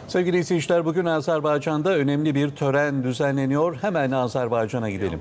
Sevgili izleyiciler, bugün Azerbaycan'da önemli bir tören düzenleniyor. Hemen Azerbaycan'a gidelim.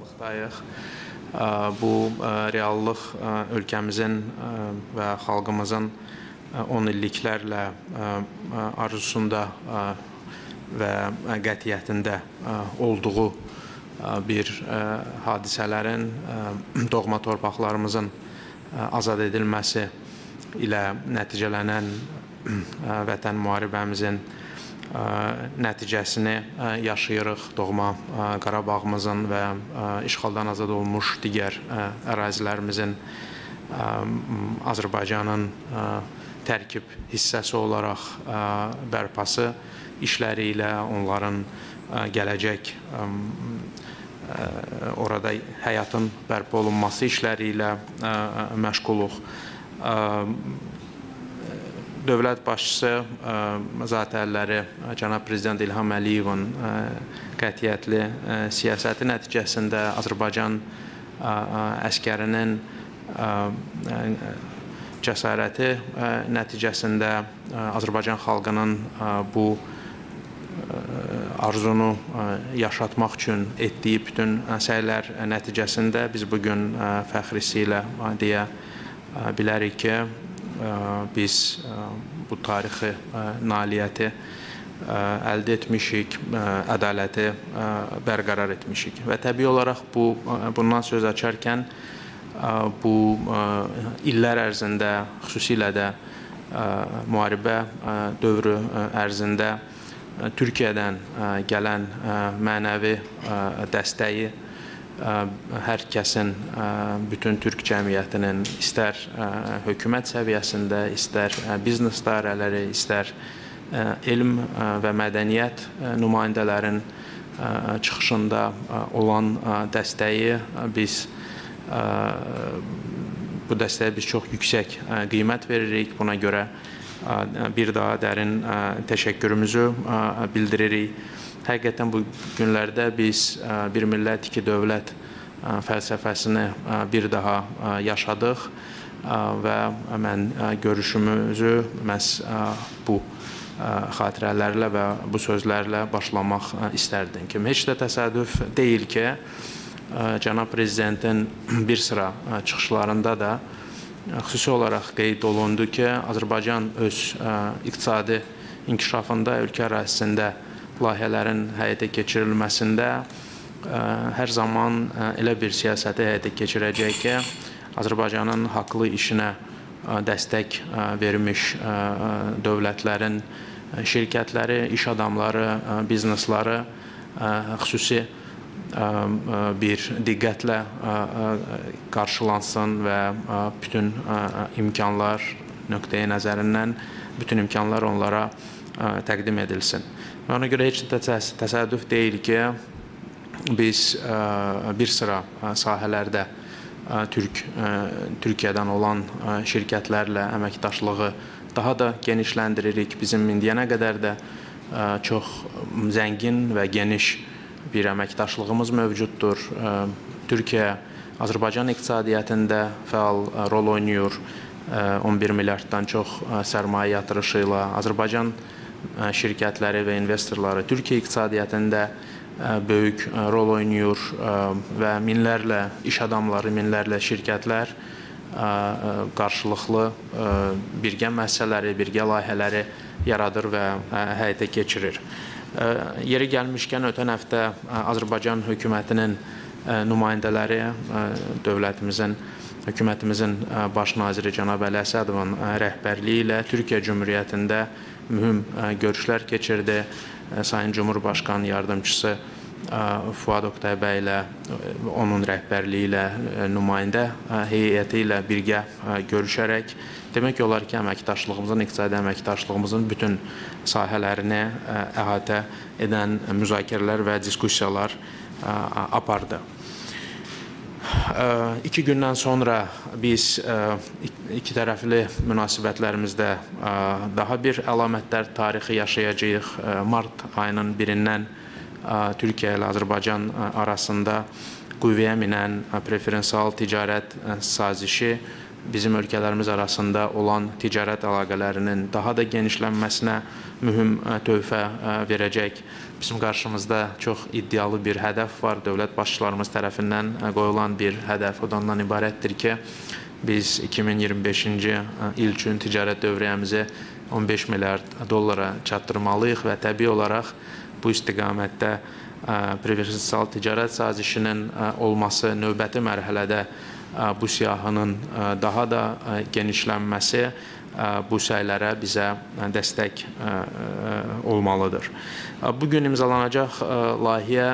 Bu reallıq ölkəmizin və xalqımızın 10 illiklərlə arzusunda və qətiyyətində olduğu bir hadisələrin doğma torpaqlarımızın azad edilməsi ilə nəticələnən vətən müharibəmizin nəticəsini yaşayırıq. Doğma Qarabağımızın və işğaldan azad olmuş digər ərazilərimizin Azərbaycanın tərkib hissəsi olaraq bərpası işləri ilə, onların gələcək orada həyatın bərpa olunması işləri ilə məşğuluq. Dövlət başçısı zatəlləri cənab Prezident İlham Əliyevin qətiyyətli siyasəti nəticəsində Azərbaycan əskərinin cəsarəti nəticəsində Azərbaycan xalqının bu arzunu yaşatmaq üçün etdiyi bütün səylər nəticəsində biz bugün fəxr hissi ilə deyə bilərik ki, biz bu tarixi nailiyyəti əldə etmişik, ədaləti bərqərar etmişik. Və təbii olaraq bundan söz açarkən bu illər ərzində, xüsusilə də müharibə dövrü ərzində Türkiyədən gələn mənəvi dəstəyi hər kəsin, bütün türk cəmiyyətinin istər hökumət səviyyəsində, istər biznes dairələri, istər elm və mədəniyyət nümayəndələrin çıxışında olan dəstəyi bu dəstəyə biz çox yüksək qiymət veririk. Buna görə bir daha dərin təşəkkürümüzü bildiririk. Həqiqətən bu günlərdə biz bir millət, iki dövlət fəlsəfəsini bir daha yaşadıq və mən görüşümüzü məhz bu xatirələrlə və bu sözlərlə başlamaq istərdim ki, heç də təsadüf deyil ki, cənab Prezidentin bir sıra çıxışlarında da xüsusi olaraq qeyd olundu ki, Azərbaycan öz iqtisadi inkişafında, ölkə ərazisində layihələrin həyata keçirilməsində hər zaman elə bir siyasəti həyata keçirəcək ki, Azərbaycanın haqlı işinə dəstək vermiş dövlətlərin şirkətləri, iş adamları, biznesləri xüsusi bir diqqətlə qarşılansın və bütün imkanlar nöqteyi nəzərindən bütün imkanlar onlara təqdim edilsin. Ona görə heç də təsadüf deyil ki, biz bir sıra sahələrdə Türkiyədən olan şirkətlərlə əməkdaşlığı daha da genişləndiririk. Bizim indiyənə qədər də çox zəngin və geniş bir əməkdaşlığımız mövcuddur. Türkiyə Azərbaycan iqtisadiyyatında fəal rol oynayır. 11 milyarddan çox sərmayə yatırışı ilə Azərbaycan şirkətləri və investorları Türkiyə iqtisadiyyatında böyük rol oynayır və minlərlə iş adamları, minlərlə şirkətlər qarşılıqlı birgə müəssisələri, birgə layihələri yaradır və həyata keçirir. Yeri gəlmişkən, ötən həftə Azərbaycan hökumətinin nümayəndələri hökumətimizin baş naziri cənab Əli Əsədovun rəhbərliyi ilə Türkiyə Cümhuriyyətində mühüm görüşlər keçirdi. Sayın Cumhurbaşqanı yardımcısı Fuad Oktay bəy ilə, onun rəhbərliyi ilə, nümayəndə heyəti ilə birgə görüşərək demək olar ki, əməkdaşlığımızın, iqtisadi əməkdaşlığımızın bütün sahələrini əhatə edən müzakirələr və diskussiyalar apardı. 2 gündən sonra biz iki tərəfli münasibətlərimizdə daha bir əlamətlər tarixi yaşayacağıq. Mart ayının 1-dən Türkiyə ilə Azərbaycan arasında qüvvəyə minən preferensial ticarət sazişi bizim ölkələrimiz arasında olan ticarət əlaqələrinin daha da genişlənməsinə mühüm töhfə verəcək. Bizim qarşımızda çox iddialı bir hədəf var. Dövlət başçılarımız tərəfindən qoyulan bir hədəf ondan ibarətdir ki, biz 2025-ci il üçün ticarət dövriyyəmizi 15 milyard dollara çatdırmalıyıq və təbii olaraq bu istiqamətdə preferensial ticarət sazişinin olması, növbəti mərhələdə bu siyahının daha da genişlənməsi bu səylərə bizə dəstək olmalıdır. Bugün imzalanacaq layihə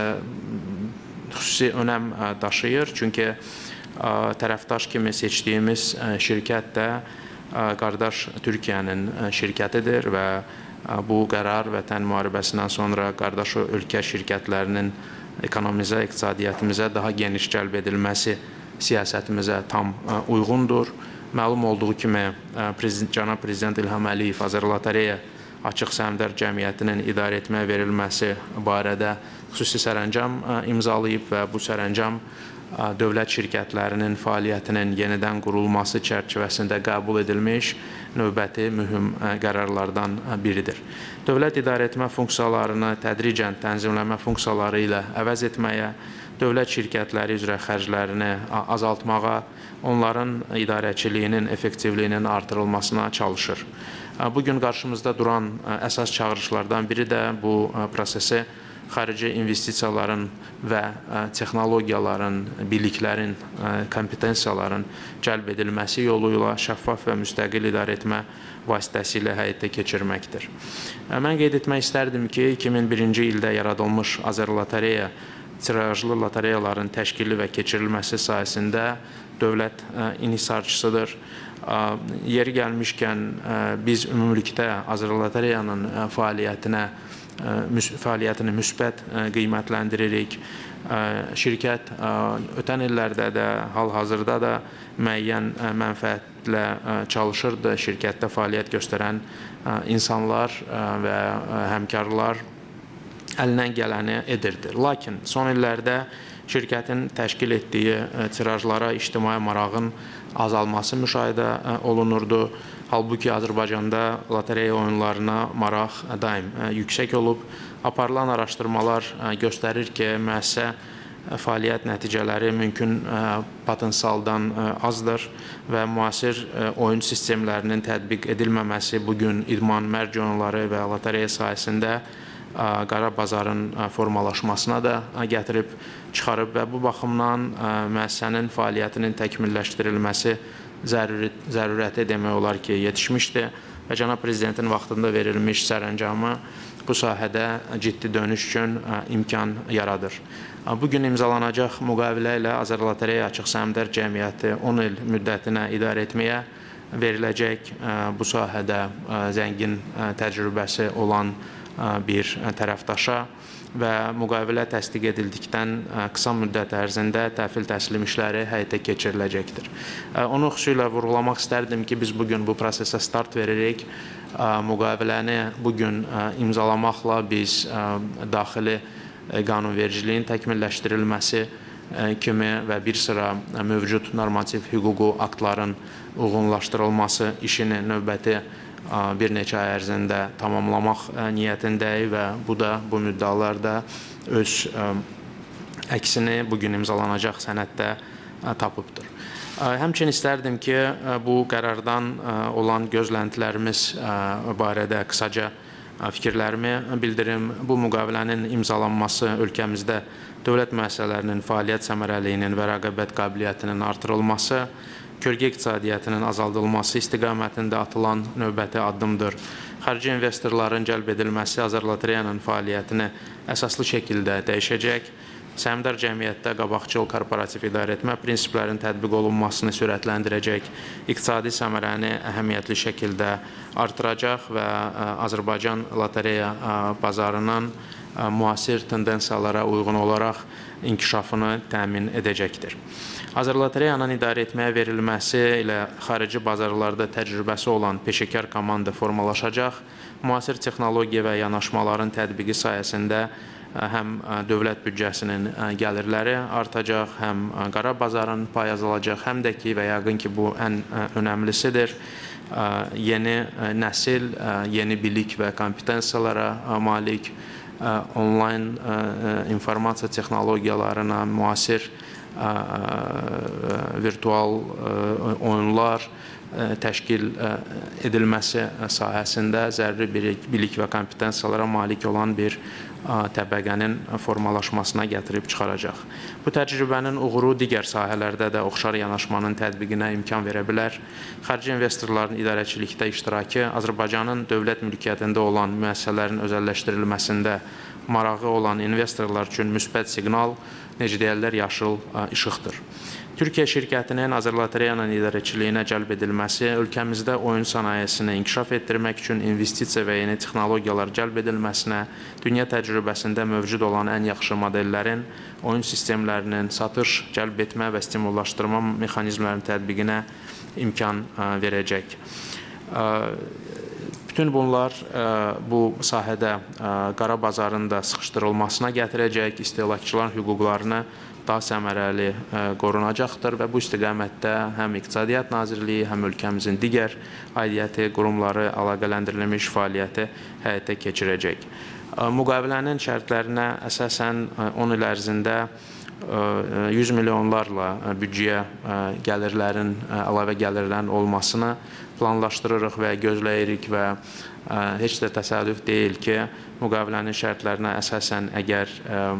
xüsusi önəm daşıyır, çünki tərəfdaş kimi seçdiyimiz şirkət də qardaş Türkiyənin şirkətidir və bu qərar Vətən müharibəsindən sonra qardaş ölkə şirkətlərinin ekonomimizə, iqtisadiyyatımıza daha geniş cəlb edilməsi siyasətimizə tam uyğundur. Məlum olduğu kimi, Cənab Prezident İlham Əliyev Azərlotereya Açıq Səhmdar Cəmiyyətinin idarə etməyə verilməsi barədə xüsusi sərəncam imzalayıb və bu sərəncam dövlət şirkətlərinin fəaliyyətinin yenidən qurulması çərçivəsində qəbul edilmiş növbəti mühüm qərarlardan biridir. Dövlət idarəetmə funksiyalarını tədricən tənzimləmə funksiyaları ilə əvəz etməyə, dövlət şirkətləri üzrə xərclərini azaltmağa, onların idarəçiliyinin effektivliyinin artırılmasına çalışır. Bugün qarşımızda duran əsas çağırışlardan biri də bu prosesi xarici investisiyaların və texnologiyaların, biliklərin, kompetensiyaların cəlb edilməsi yolu ilə şəffaf və müstəqil idarəetmə vasitəsilə həyata keçirməkdir. Mən qeyd etmək istərdim ki, 2001-ci ildə yaradılmış Azərlotereya tirajlı lotereyaların təşkili və keçirilməsi sayəsində dövlət inhisarçısıdır. Yeri gəlmişkən, biz ümumilikdə Azərlotereyanın fəaliyyətini müsbət qiymətləndiririk. Şirkət ötən illərdə də, hal-hazırda da müəyyən mənfəətlə çalışırdı. Şirkətdə fəaliyyət göstərən insanlar və həmkarlar əlindən gələni edirdi. Lakin son illərdə şirkətin təşkil etdiyi tirajlara ictimai marağın azalması müşahidə olunurdu. Halbuki Azərbaycanda lotereya oyunlarına maraq daim yüksək olub. Aparılan araşdırmalar göstərir ki, müəssisə fəaliyyət nəticələri mümkün potensialdan azdır və müasir oyun sistemlərinin tətbiq edilməməsi bugün idman mərc oyunları və lotereya sayəsində qara bazarın formalaşmasına da gətirib çıxarıb və bu baxımdan müəssisənin fəaliyyətinin təkmilləşdirilməsi zərurəti demək olar ki, yetişmişdir və Cənab Prezidentin vaxtında verilmiş sərəncamı bu sahədə ciddi dönüş üçün imkan yaradır. Bugün imzalanacaq müqavilə ilə Azərlotereya Açıq Səhmdar Cəmiyyəti 10 il müddətinə idarə etməyə veriləcək bu sahədə zəngin təcrübəsi olan bir tərəfdaşa və müqavilə təsdiq edildikdən qısa müddət ərzində təhvil təslim işləri həyata keçiriləcəkdir. Onu xüsusilə vurğulamaq istərdim ki, biz bugün bu prosesə start veririk. Müqaviləni bugün imzalamaqla biz daxili qanunvericiliyin təkmilləşdirilməsi kimi və bir sıra mövcud normativ hüquqi aktların uyğunlaşdırılması işini növbəti bir neçə ay ərzində tamamlamaq niyyətindəyik və bu müddəalar da öz əksini bugün imzalanacaq sənəddə tapıbdır. Həmçinin istərdim ki, bu qərardan olan gözləntilərimiz barədə qısaca fikirlərimi bildirim. Bu müqavilənin imzalanması ölkəmizdə dövlət müəssisələrinin fəaliyyət səmərəliliyinin və rəqabət qabiliyyətinin artırılması, kölgə iqtisadiyyatının azaldılması istiqamətində atılan növbəti addımdır. Xarici investorların cəlb edilməsi Azərlotereyanın fəaliyyətini əsaslı şəkildə dəyişəcək. Səhmdar cəmiyyətdə qabaqcıl korporativ idarəetmə prinsiplərinin tətbiq olunmasını sürətləndirəcək, iqtisadi səmərəni əhəmiyyətli şəkildə artıracaq və Azərbaycan lotereya bazarının müasir tendensiyalara uyğun olaraq inkişafını təmin edəcəkdir. Azərlotereyanın idarə etməyə verilməsi ilə xarici bazarlarda təcrübəsi olan peşəkar komanda formalaşacaq. Müasir texnologiya və yanaşmaların tətbiqi sayəsində həm dövlət büdcəsinin gəlirləri artacaq, həm qara bazarın payı azalacaq, həm də ki və yəqin ki bu ən önəmlisidir, yeni nəsil, yeni bilik və kompetensiyalara malik, onlayn informasiya texnologiyalarına müasir virtual oyunlar təşkil edilməsi sahəsində zəruri bilik və kompetensiyalara malik olan bir təbəqənin formalaşmasına gətirib çıxaracaq. Bu təcrübənin uğuru digər sahələrdə də oxşar yanaşmanın tətbiqinə imkan verə bilər. Xarici investorların idarəçilikdə iştirakı Azərbaycanın dövlət mülkiyyətində olan müəssisələrin özəlləşdirilməsində marağı olan investorlar üçün müsbət siqnal, necə deyərlər, yaşıl işıqdır. Türkiyə şirkətinin Azərlotereyanın idarəçiliyinə cəlb edilməsi ölkəmizdə oyun sənayesini inkişaf etdirmək üçün investisiya və yeni texnologiyalar cəlb edilməsinə, dünya təcrübəsində mövcud olan ən yaxşı modellərin, oyun sistemlərinin satış, cəlb etmə və stimullaşdırma mexanizmlərinin tətbiqinə imkan verəcək. Bütün bunlar bu sahədə qara bazarın da sıxışdırılmasına gətirəcək, istehlakçıların hüquqlarını daha səmərəli qorunacaqdır və bu istiqamətdə həm İqtisadiyyat Nazirliyi, həm ölkəmizin digər aidiyyəti qurumları əlaqələndirilmiş fəaliyyəti həyata keçirəcək. Müqavilənin şərtlərinə əsasən 10 il ərzində 100 milyonlarla büdcəyə gəlirlərin, əlavə gəlirlərin olmasını planlaşdırırıq və gözləyirik və heç də təsadüf deyil ki, müqavilənin şərtlərinə əsasən əgər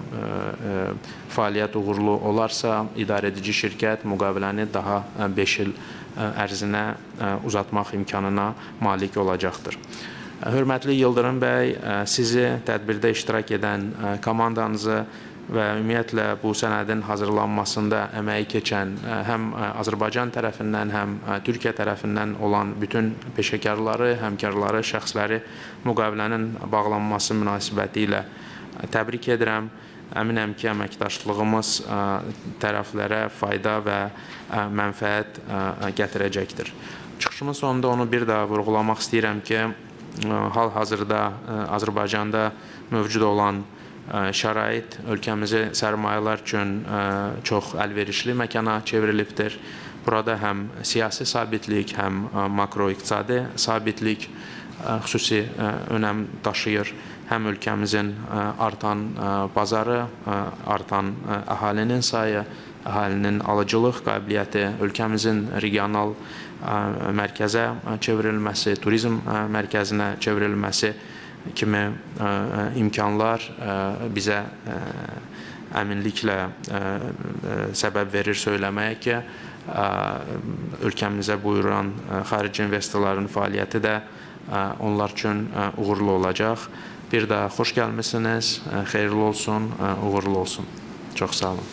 fəaliyyət uğurlu olarsa, idarəedici şirkət müqaviləni daha 5 il ərzinə uzatmaq imkanına malik olacaqdır. Hörmətli Yıldırım bəy, sizi tədbirdə iştirak edən komandanızı və ümumiyyətlə bu sənədin hazırlanmasında əməyi keçən həm Azərbaycan tərəfindən, həm Türkiyə tərəfindən olan bütün peşəkarları, həmkarları, şəxsləri müqavilənin bağlanması münasibəti ilə təbrik edirəm. Əminəm ki, əməkdaşlığımız tərəflərə fayda və mənfəət gətirəcəkdir. Çıxışımın sonunda onu bir daha vurğulamaq istəyirəm ki, hal-hazırda Azərbaycanda mövcud olan şərait ölkəmizi sərmayələr üçün çox əlverişli məkana çevrilibdir. Burada həm siyasi sabitlik, həm makroiqtisadi sabitlik xüsusi önəm daşıyır. Həm ölkəmizin artan bazarı, artan əhalinin sayı, əhalinin alıcılıq qabiliyyəti, ölkəmizin regional mərkəzə çevrilməsi, turizm mərkəzinə çevrilməsi kimi imkanlar bizə əminliklə səbəb verir söyləməyə ki, ölkəmizə buyuran xarici investorların fəaliyyəti də onlar üçün uğurlu olacaq. Bir daha xoş gəlmisiniz, xeyirli olsun, uğurlu olsun. Çox sağ olun.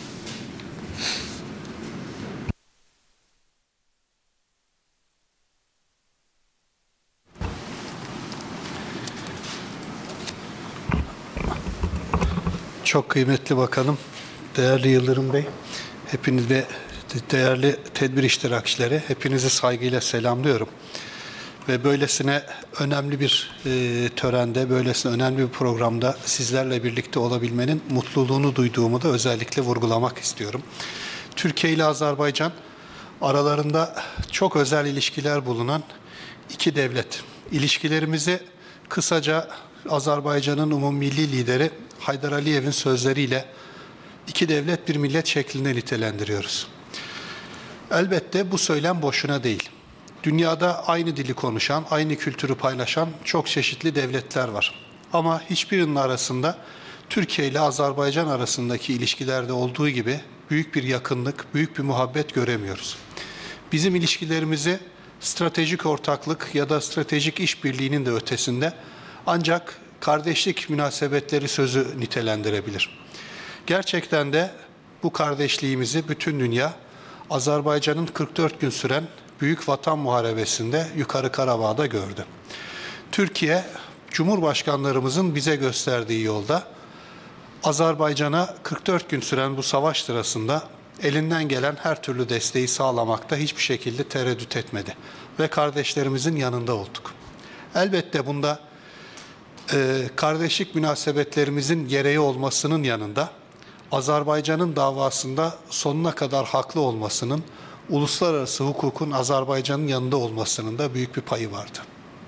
Çok kıymetli bakanım, değerli Yıldırım Bey, hepiniz ve değerli tedbir iştirakçileri, hepinizi saygıyla selamlıyorum. Ve böylesine önemli bir törende, böylesine önemli bir programda sizlerle birlikte olabilmenin mutluluğunu duyduğumu da özellikle vurgulamak istiyorum. Türkiye ile Azerbaycan aralarında çok özel ilişkiler bulunan iki devlet. İlişkilerimizi kısaca Azerbaycan'ın umummilli lideri Haydar Aliyev'in sözleriyle iki devlet bir millet şeklinde nitelendiriyoruz. Elbette bu söylem boşuna değil. Dünyada aynı dili konuşan, aynı kültürü paylaşan çok çeşitli devletler var. Ama hiçbirinin arasında Türkiye ile Azerbaycan arasındaki ilişkilerde olduğu gibi büyük bir yakınlık, büyük bir muhabbet göremiyoruz. Bizim ilişkilerimizi stratejik ortaklık ya da stratejik işbirliğinin de ötesinde ancak kardeşlik münasebetleri sözü nitelendirebilir. Gerçekten de bu kardeşliğimizi bütün dünya Azerbaycan'ın 44 gün süren Büyük Vatan Muharebesi'nde Yukarı Karabağ'da gördü. Türkiye, Cumhurbaşkanlarımızın bize gösterdiği yolda Azerbaycan'a 44 gün süren bu savaş sırasında elinden gelen her türlü desteği sağlamakta hiçbir şekilde tereddüt etmedi ve kardeşlerimizin yanında olduk. Elbette bunda kardeşlik münasebetlerimizin gereği olmasının yanında Azerbaycan'ın davasında sonuna kadar haklı olmasının, uluslararası hukukun Azerbaycan'ın yanında olmasının da büyük bir payı vardı.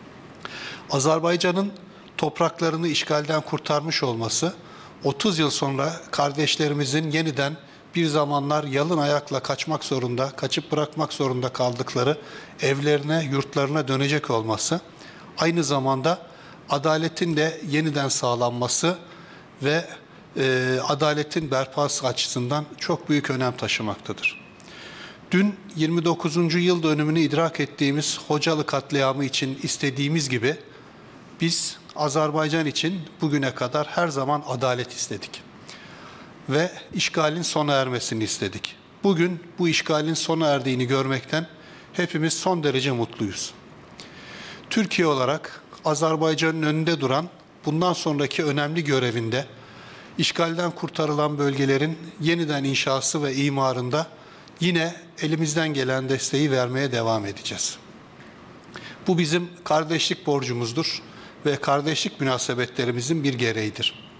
Azerbaycan'ın topraklarını işgalden kurtarmış olması, 30 yıl sonra kardeşlerimizin yeniden bir zamanlar yalın ayakla kaçıp bırakmak zorunda kaldıkları evlerine, yurtlarına dönecek olması, aynı zamanda adaletin de yeniden sağlanması ve adaletin berpası açısından çok büyük önem taşımaktadır. Dün 29. yıl dönümünü idrak ettiğimiz Hocalı katliamı için istediğimiz gibi biz Azerbaycan için bugüne kadar her zaman adalet istedik ve işgalin sona ermesini istedik. Bugün bu işgalin sona erdiğini görmekten hepimiz son derece mutluyuz. Türkiye olarak Azerbaycan'ın önünde duran bundan sonraki önemli görevinde işgalden kurtarılan bölgelerin yeniden inşası ve imarında yine elimizden gelen desteği vermeye devam edeceğiz. Bu bizim kardeşlik borcumuzdur ve kardeşlik münasebetlerimizin bir gereğidir.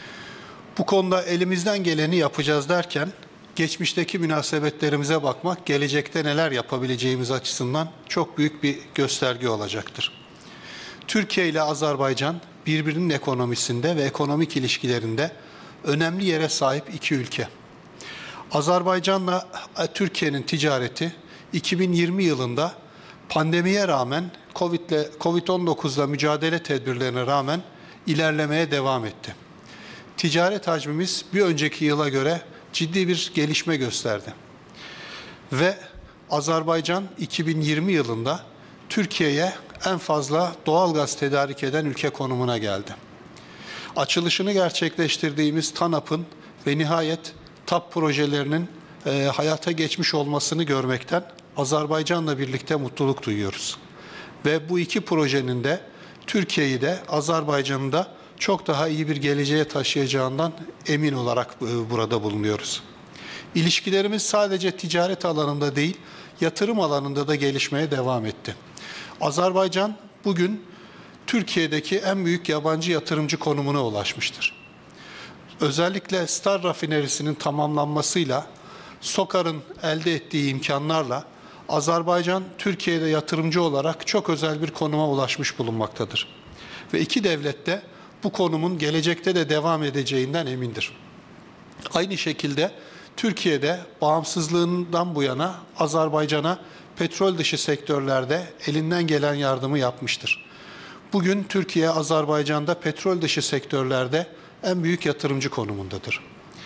Bu konuda elimizden geleni yapacağız derken, geçmişteki münasebetlerimize bakmak, gelecekte neler yapabileceğimiz açısından çok büyük bir gösterge olacaktır. Türkiye ile Azerbaycan birbirinin ekonomisinde ve ekonomik ilişkilerinde önemli yere sahip iki ülke. Azerbaycan'la Türkiye'nin ticareti 2020 yılında pandemiye rağmen Covid-19'la mücadele tedbirlerine rağmen ilerlemeye devam etti. Ticaret hacmimiz bir önceki yıla göre ciddi bir gelişme gösterdi. Ve Azerbaycan 2020 yılında Türkiye'ye en fazla doğalgaz tedarik eden ülke konumuna geldi. Açılışını gerçekleştirdiğimiz TANAP'ın ve nihayet TAP projelerinin hayata geçmiş olmasını görmekten Azerbaycan'la birlikte mutluluk duyuyoruz. Ve bu iki projenin de Türkiye'yi de Azerbaycan'ı da çok daha iyi bir geleceğe taşıyacağından emin olarak burada bulunuyoruz. İlişkilerimiz sadece ticaret alanında değil, yatırım alanında da gelişmeye devam etti. Azerbaycan bugün Türkiye'deki en büyük yabancı yatırımcı konumuna ulaşmıştır. Özellikle Star Rafinerisi'nin tamamlanmasıyla, SOKAR'ın elde ettiği imkanlarla Azerbaycan Türkiye'de yatırımcı olarak çok özel bir konuma ulaşmış bulunmaktadır. Ve iki devlet de bu konumun gelecekte de devam edeceğinden emindir. Aynı şekilde Türkiye'de bağımsızlığından bu yana Azerbaycan'a petrol dışı sektörlerde elinden gelen yardımı yapmıştır. Bugün Türkiye, Azerbaycan'da petrol dışı sektörlerde en büyük yatırımcı konumundadır.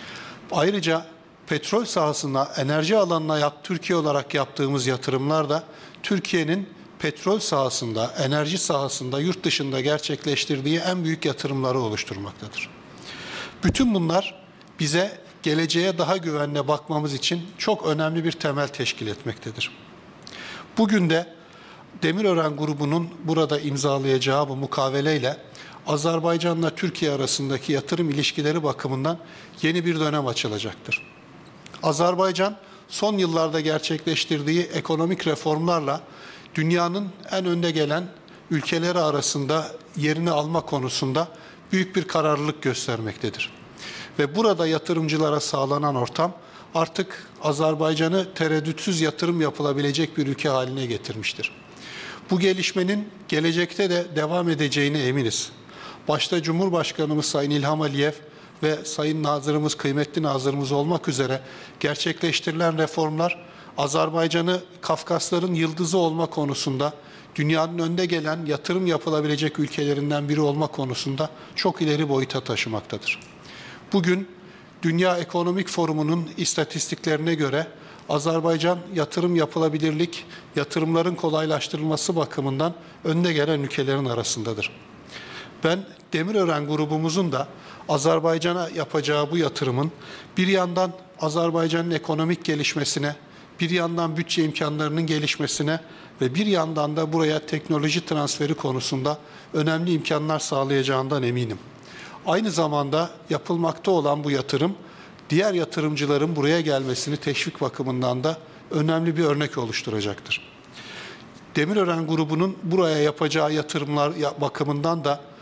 Ayrıca petrol sahasında, enerji alanına Türkiye olarak yaptığımız yatırımlar da Türkiye'nin petrol sahasında, enerji sahasında, yurt dışında gerçekleştirdiği en büyük yatırımları oluşturmaktadır. Bütün bunlar bize geleceğe daha güvenle bakmamız için çok önemli bir temel teşkil etmektedir. Bugün de Demirören grubunun burada imzalayacağı bu mukaveleyle Azerbaycan'la Türkiye arasındaki yatırım ilişkileri bakımından yeni bir dönem açılacaktır. Azerbaycan son yıllarda gerçekleştirdiği ekonomik reformlarla dünyanın en önde gelen ülkeleri arasında yerini alma konusunda büyük bir kararlılık göstermektedir. Ve burada yatırımcılara sağlanan ortam artık Azerbaycan'ı tereddütsüz yatırım yapılabilecek bir ülke haline getirmiştir. Bu gelişmenin gelecekte de devam edeceğine eminiz. Başta Cumhurbaşkanımız Sayın İlham Aliyev ve Sayın Nazırımız, kıymetli Nazırımız olmak üzere gerçekleştirilen reformlar Azerbaycan'ı Kafkasların yıldızı olma konusunda, dünyanın önde gelen yatırım yapılabilecek ülkelerinden biri olma konusunda çok ileri boyuta taşımaktadır. Bugün Dünya Ekonomik Forumu'nun istatistiklerine göre Azerbaycan yatırım yapılabilirlik, yatırımların kolaylaştırılması bakımından önde gelen ülkelerin arasındadır. Ben Demirören grubumuzun da Azerbaycan'a yapacağı bu yatırımın bir yandan Azerbaycan'ın ekonomik gelişmesine, bir yandan bütçe imkanlarının gelişmesine ve bir yandan da buraya teknoloji transferi konusunda önemli imkanlar sağlayacağından eminim. Aynı zamanda yapılmakta olan bu yatırım, diğer yatırımcıların buraya gelmesini teşvik bakımından da önemli bir örnek oluşturacaktır. Demirören grubunun buraya yapacağı yatırımlar bakımından da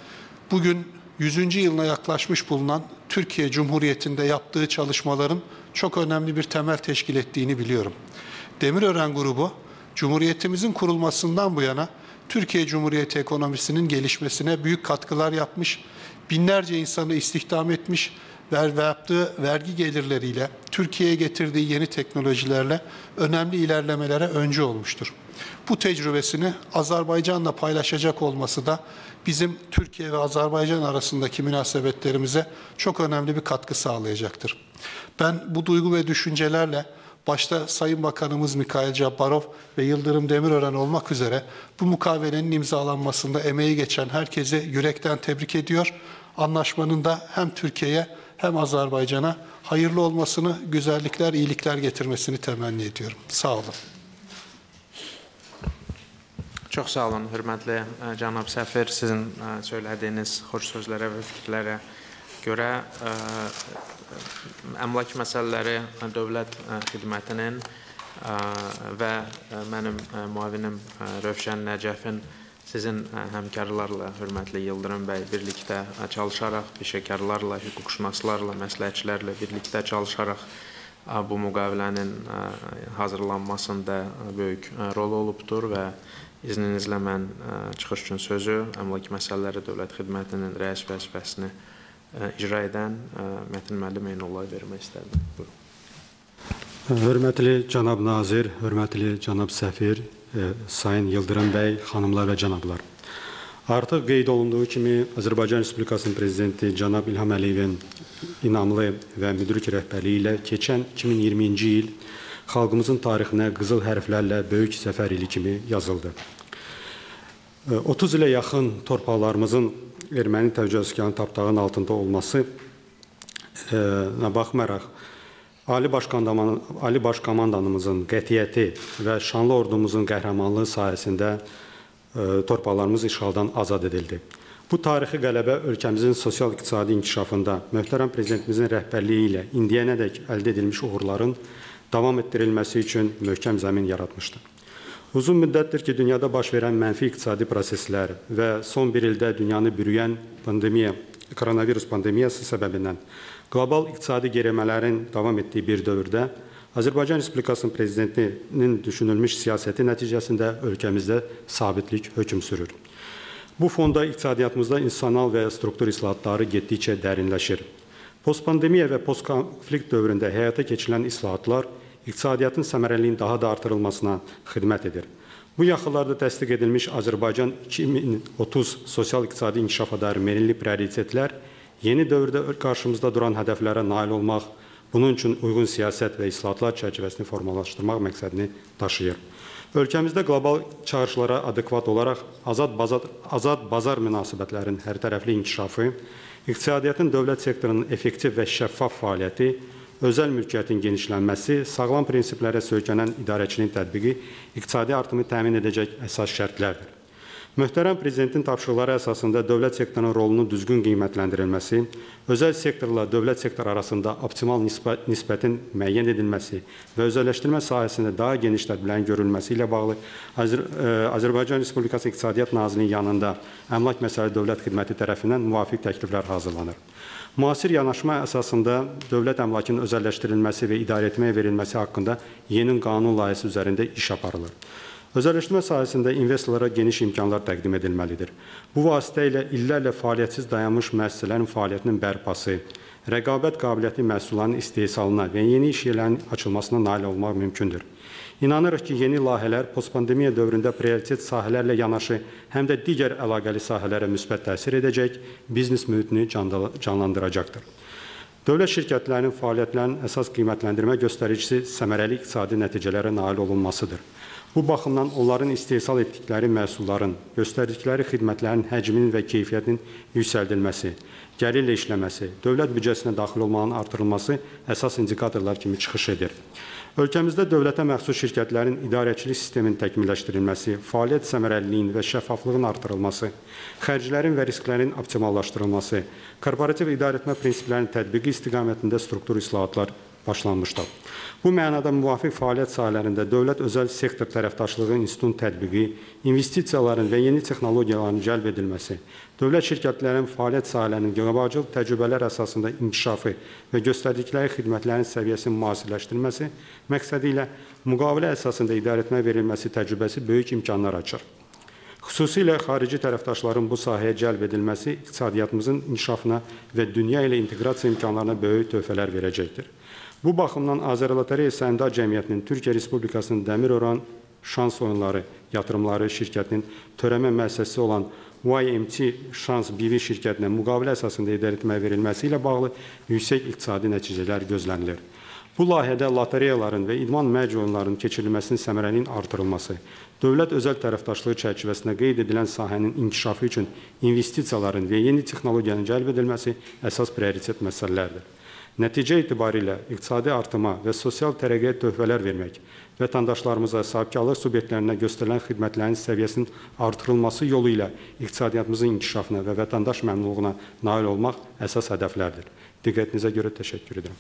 bugün 100. yılına yaklaşmış bulunan Türkiye Cumhuriyeti'nde yaptığı çalışmaların çok önemli bir temel teşkil ettiğini biliyorum. Demirören Grubu, Cumhuriyetimizin kurulmasından bu yana Türkiye Cumhuriyeti ekonomisinin gelişmesine büyük katkılar yapmış, binlerce insanı istihdam etmiş ve yaptığı vergi gelirleriyle, Türkiye'ye getirdiği yeni teknolojilerle önemli ilerlemelere öncü olmuştur. Bu tecrübesini Azerbaycan'la paylaşacak olması da bizim Türkiye ve Azerbaycan arasındaki münasebetlerimize çok önemli bir katkı sağlayacaktır. Ben bu duygu ve düşüncelerle başta Sayın Bakanımız Mikhail Cabbarov ve Yıldırım Demirören olmak üzere bu mukavelenin imzalanmasında emeği geçen herkese yürekten tebrik ediyor. Anlaşmanın da hem Türkiye'ye hem Azerbaycan'a hayırlı olmasını, güzellikler, iyilikler getirmesini temenni ediyorum. Sağ olun. Çox sağ olun, hörmətli cənab səfir. Sizin söylədiyiniz xoş sözlərə və fikirlərə görə əmlak məsələləri dövlət xidmətinin və mənim müavinim Rövşən Nəcəfin sizin həmkarlarla, hörmətli Yıldırım bəy, birlikdə çalışaraq, peşəkarlarla, hüquqşünaslarla, məsləhətçilərlə birlikdə çalışaraq bu müqavilənin hazırlanmasında böyük rol olubdur və İzninizlə mən çıxış üçün sözü Əmlak Məsələləri Dövlət Xidmətinin rəis vəzifəsini icra edən Mətin müəllim Eynullaya vermək istərdim. Buyurun. Hörmətli cənab nazir, hörmətli cənab səfir, Sayın Yıldırım bəy, xanımlar və cənablar. Artıq qeyd olunduğu kimi Azərbaycan Respublikasının Prezidenti cənab İlham Əliyevin inamlı və müdrik rəhbərliyi ilə keçən 2020-ci il xalqımızın tarixinə qızıl hərflərlə böyük zəfər ili kimi yazıldı. 30 ilə yaxın torpaqlarımızın erməni təvəccühkarının tapdağının altında olmasına baxmayaraq, Ali Başkomandanımızın qətiyyəti və şanlı ordumuzun qəhrəmanlığı sayəsində torpaqlarımız işğaldan azad edildi. Bu tarixi qələbə ölkəmizin sosial-iqtisadi inkişafında möhtərəm Prezidentimizin rəhbərliyi ilə indiyənədək əldə edilmiş uğurların davam etdirilməsi üçün möhkəm zəmin yaratmışdır. Uzun müddətdir ki, dünyada baş verən mənfi iqtisadi proseslər və son bir ildə dünyanı bürüyən koronavirus pandemiyası səbəbindən qlobal iqtisadi gerimələrin davam etdiyi bir dövrdə Azərbaycan Respublikasının Prezidentinin düşünülmüş siyasəti nəticəsində ölkəmizdə sabitlik hökm sürür. Bu fonda iqtisadiyyatımızda institusional və struktur islahatları getdikcə dərinləşir. Postpandemiya və postkonflikt dövründə həyata keçirilən islahatlar iqtisadiyyatın səmərəliliyin daha da artırılmasına xidmət edir. Bu yaxınlarda təsdiq edilmiş Azərbaycan 2030 sosial-iqtisadi inkişafa dair milli prioritetlər yeni dövrdə qarşımızda duran hədəflərə nail olmaq, bunun üçün uyğun siyasət və islahatlar çərçivəsini formalaşdırmaq məqsədini daşıyır. Ölkəmizdə qlobal çağırışlara adekvat olaraq azad bazar münasibətlərinin hərtərəfli inkişafı, iqtisadiyyatın dövlət sektorunun effektiv və şəffaf fəaliyyəti, özəl mülkiyyətin genişlənməsi, sağlam prinsiplərə söykənən idarəçiliyin tətbiqi iqtisadi artımı təmin edəcək əsas şərtlərdir. Möhtərəm Prezidentin tapşırıqları əsasında dövlət sektorunun rolunun düzgün qiymətləndirilməsi, özəl sektorla dövlət sektor arasında optimal nisbətin müəyyən edilməsi və özəlləşdirmə sahəsində daha geniş tədbirlərin görülməsi ilə bağlı Azərbaycan Respublikası İqtisadiyyat Nazirliyinin yanında Əmlak Məsələləri Dövlət Xidməti tərəfindən müvafiq təkliflər hazırlanır. Müasir yanaşma əsasında dövlət əmlakının özəlləşdirilməsi və idarə etməyə verilməsi haqqında yeni qanun layihəsi üzərində iş aparılır. Özəlləşdirmə sahəsində investorlara geniş imkanlar təqdim edilməlidir. Bu vasitə ilə illərlə fəaliyyətsiz dayanmış müəssisələrin fəaliyyətinin bərpası, rəqabət qabiliyyətli məhsulların istehsalına və yeni iş yerlərinin açılmasına nail olmaq mümkündür. İnanırıq ki, yeni layihələr postpandemiya dövründə prioritet sahələrlə yanaşı, həm də digər əlaqəli sahələrə müsbət təsir edəcək, biznes mühitini canlandıracaqdır. Dövlət şirkətlərinin fəaliyyətlərinin əsas qiymətləndirmə göstəricisi səmərəli iqtisadi nəticələrə nail olunmasıdır. Bu baxımdan onların istehsal etdikləri məhsulların, göstərdikləri xidmətlərin həcminin və keyfiyyətinin yüksəldilməsi, gəlirlə işləməsi, dövlət büdcəsinə daxil olmanın artırılması əsas indikatorlar kimi çıxış edir. Ölkəmizdə dövlətə məxsus şirkətlərin idarəçilik sisteminin təkmilləşdirilməsi, fəaliyyət səmərəliliyin və şəffaflığın artırılması, xərclərin və risklərin optimallaşdırılması, korporativ idarəetmə prinsiplərinin tətbiqi istiqamətində struktur islahatlar başlanmışdır. Bu mənada müvafiq fəaliyyət sahələrində dövlət-özəl sektor tərəfdaşlığı institutunun tətbiqi, investisiyaların və yeni texnologiyaların cəlb edilməsi, dövlət şirkətlərinin fəaliyyət sahələrinin qlobal təcrübələr əsasında inkişafı və göstərdikləri xidmətlərin səviyyəsinin müasirləşdirilməsi məqsədi ilə müqavilə əsasında idarəetmə verilməsi təcrübəsi böyük imkanlar açır. Xüsusilə xarici tərəfdaşların bu sahəyə cəlb edilməsi iqtisadiyyatımızın inkişafına və dünya ilə inteqrasiya imkanlarına böyük töhfələr verəcəkdir. Bu baxımdan Azərbaycan Səhmdar Cəmiyyətinin Türkiyə Respublikasının Dəmiroran Şans Oyunları Yatırımları şirkətinin törəmə müəssisəsi olan YMT Şans BV şirkətinə müqavilə əsasında idarəetmə verilməsi ilə bağlı yüksək iqtisadi nəticələr gözlənilir. Bu layihədə lotereyaların və idman mərc oyunlarının keçirilməsinin səmərəliliyin artırılması, dövlət-özəl tərəfdaşlığı çərçivəsində qeyd edilən sahənin inkişafı üçün investisiyaların və yeni texnologiyanın cəlb edilməsi əsas prioritet məsələlərdir. Nəticə itibarilə iqtisadi artıma və sosial tərəqqiyə töhfələr vermək, vətəndaşlarımıza, sahibkarlıq subyektlərinə göstərilən xidmətlərin səviyyəsinin artırılması yolu ilə iqtisadiyyatımızın inkişafına və vətəndaş məmnunluğuna nail olmaq əsas hədəflərdir. Diqqətinizə görə təşəkkür edirəm.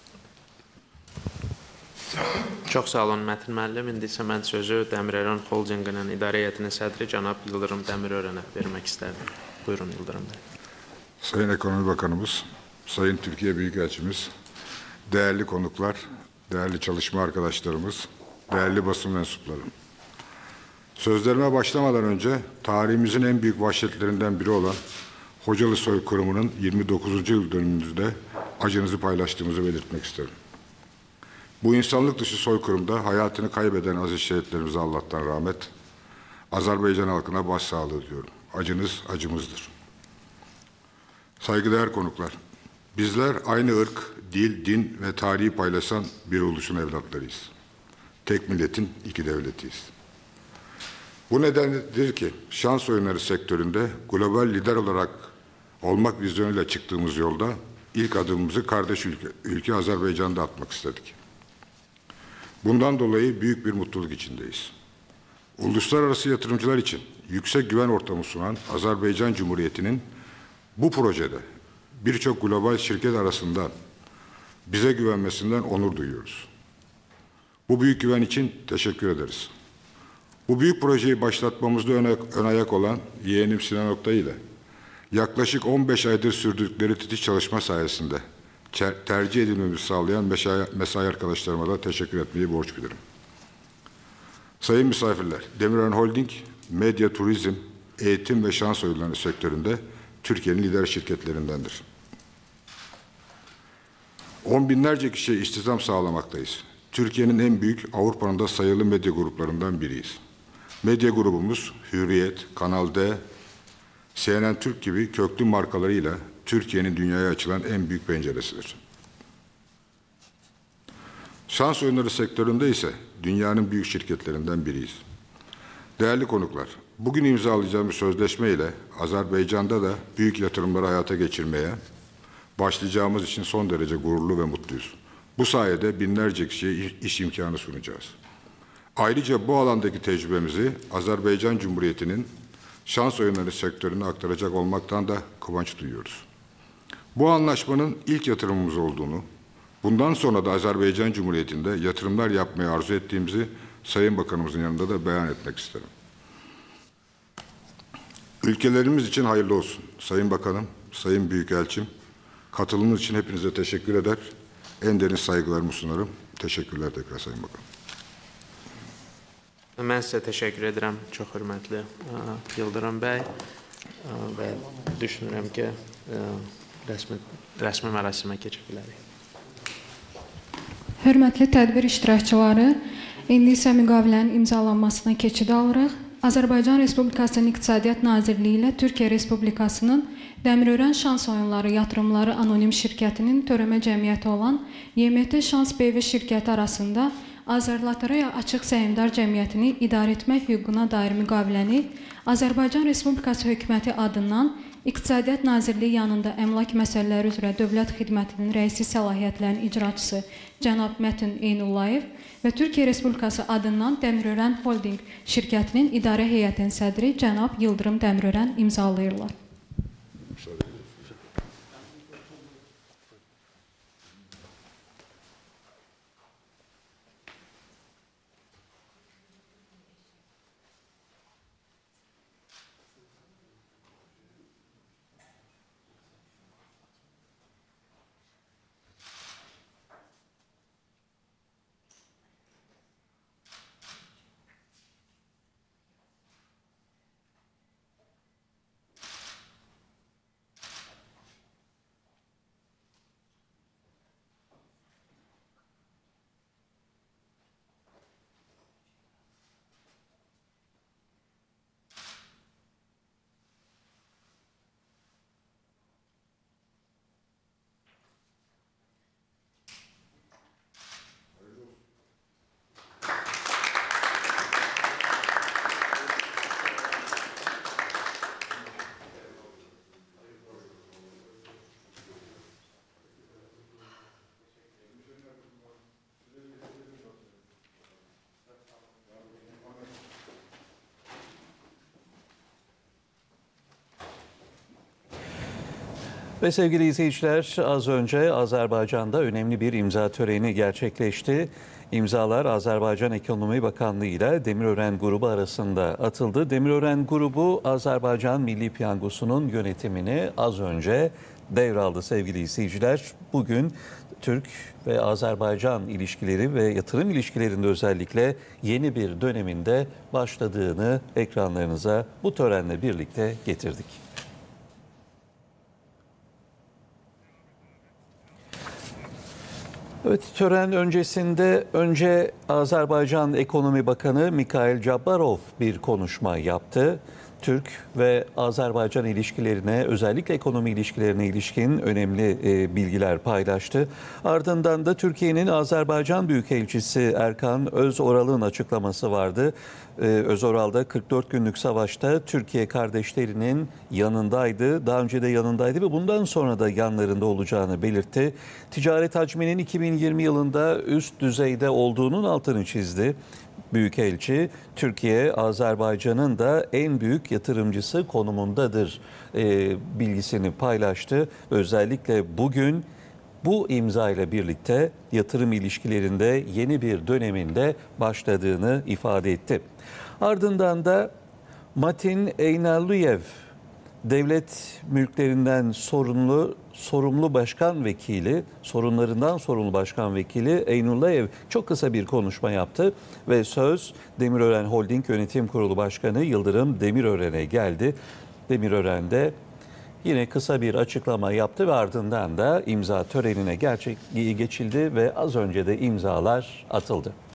Çox sağ olun Mətin müəllim. İndi isə mən sözü Dəmirören Holdinginin idarə heyətinin sədri cənab Yıldırım Dəmirörenə vermək istərdim. Buyurun Yıldırım bəy. Sayın Ekonomi Bakanımız, Sayın Türkiye Büyükelçimiz, değerli konuklar, değerli çalışma arkadaşlarımız, değerli basın mensupları. Sözlerime başlamadan önce tarihimizin en büyük vahşetlerinden biri olan Hocalı soykırımının 29. yıl dönümümüzde acınızı paylaştığımızı belirtmek isterim. Bu insanlık dışı soykırımda hayatını kaybeden aziz şehitlerimize Allah'tan rahmet, Azerbaycan halkına başsağlığı diliyorum. Acınız acımızdır. Saygıdeğer konuklar, bizler aynı ırk, dil, din ve tarihi paylaşan bir ulusun evlatlarıyız. Tek milletin iki devletiyiz. Bu nedendir ki şans oyunları sektöründe global lider olarak olmak vizyonuyla çıktığımız yolda ilk adımımızı kardeş ülke Azerbaycan'da atmak istedik. Bundan dolayı büyük bir mutluluk içindeyiz. Uluslararası yatırımcılar için yüksek güven ortamı sunan Azerbaycan Cumhuriyeti'nin bu projede birçok global şirket arasından bize güvenmesinden onur duyuyoruz. Bu büyük güven için teşekkür ederiz. Bu büyük projeyi başlatmamızda ön ayak olan yeğenim Sinan Oktay ile yaklaşık 15 aydır sürdürdükleri titiz çalışma sayesinde tercih edilmemizi sağlayan mesai arkadaşlarıma da teşekkür etmeyi borç bilirim. Sayın misafirler, Demirören Holding, medya, turizm, eğitim ve şans oyunları sektöründe Türkiye'nin lider şirketlerindendir. On binlerce kişiye istihdam sağlamaktayız. Türkiye'nin en büyük, Avrupa'nın da sayılı medya gruplarından biriyiz. Medya grubumuz Hürriyet, Kanal D, CNN Türk gibi köklü markalarıyla Türkiye'nin dünyaya açılan en büyük penceresidir. Şans oyunları sektöründe ise dünyanın büyük şirketlerinden biriyiz. Değerli konuklar, bugün imzalayacağımız sözleşme ile Azerbaycan'da da büyük yatırımları hayata geçirmeye başlayacağımız için son derece gururlu ve mutluyuz. Bu sayede binlerce kişiye iş imkanı sunacağız. Ayrıca bu alandaki tecrübemizi Azerbaycan Cumhuriyeti'nin şans oyunları sektörüne aktaracak olmaktan da kıvanç duyuyoruz. Bu anlaşmanın ilk yatırımımız olduğunu, bundan sonra da Azerbaycan Cumhuriyeti'nde yatırımlar yapmayı arzu ettiğimizi Sayın Bakanımızın yanında da beyan etmek isterim. Ülkelerimiz için hayırlı olsun. Sayın Bakanım, Sayın Büyükelçim, katılımınız için hepinize teşekkür eder. En derin saygılarımı sunarım. Teşekkürler tekrar Sayın Bakanım. Mən sizə təşəkkür edirəm, çox hörmətli Yıldırım bəy və düşünürəm ki, rəsmi mərasimə keçə bilərik. Hörmətli tədbir iştirakçıları, indi isə müqavilənin imzalanmasına keçid alırıq. Azərbaycan Respublikasının İqtisadiyyat Nazirliyi ilə Türkiyə Respublikasının Dəmirören Şans Oyunları Yatırımları Anonim Şirkətinin törəmə cəmiyyəti olan YMT Şans BV şirkəti arasında Azərbaycan Açıq Səhmdar Cəmiyyətini idarə etmək hüququna dair müqaviləni Azərbaycan Respublikası Hökuməti adından İqtisadiyyat Nazirliyi yanında əmlak məsələləri üzrə Dövlət Xidmətinin rəisi səlahiyyətlərinin icraçısı cənab Mətin Eynullayev və Türkiyə Respublikası adından Dəmirören Holding şirkətinin idarə heyətinin sədri cənab Yıldırım Dəmirören imzalayırlar. Ve sevgili izleyiciler, az önce Azerbaycan'da önemli bir imza töreni gerçekleşti. İmzalar Azerbaycan Ekonomi Bakanlığı ile Demirören Grubu arasında atıldı. Demirören Grubu Azerbaycan Milli Piyangosu'nun yönetimini az önce devraldı sevgili izleyiciler. Bugün Türk ve Azerbaycan ilişkileri ve yatırım ilişkilerinde özellikle yeni bir döneminde başladığını ekranlarınıza bu törenle birlikte getirdik. Evet, tören öncesinde önce Azerbaycan Ekonomi Bakanı Mikhail Cabbarov bir konuşma yaptı. Türk ve Azerbaycan ilişkilerine, özellikle ekonomi ilişkilerine ilişkin önemli bilgiler paylaştı. Ardından da Türkiye'nin Azerbaycan Büyükelçisi Erkan Özoral'ın açıklaması vardı. Özoral'da 44 günlük savaşta Türkiye kardeşlerinin yanındaydı. Daha önce de yanındaydı ve bundan sonra da yanlarında olacağını belirtti. Ticaret hacminin 2020 yılında üst düzeyde olduğunun altını çizdi. Büyükelçi, Türkiye, Azerbaycan'ın da en büyük yatırımcısı konumundadır bilgisini paylaştı. Özellikle bugün bu imza ile birlikte yatırım ilişkilerinde yeni bir döneminde başladığını ifade etti. Ardından Matin Eynallıyev, devlet mülklerinden sorumlu başkan vekili, sorunlarından sorumlu başkan vekili Eynallıyev çok kısa bir konuşma yaptı ve söz Demirören Holding Yönetim Kurulu Başkanı Yıldırım Demirören'e geldi. Demirören'de yine kısa bir açıklama yaptı ve ardından da imza törenine geçildi ve az önce de imzalar atıldı.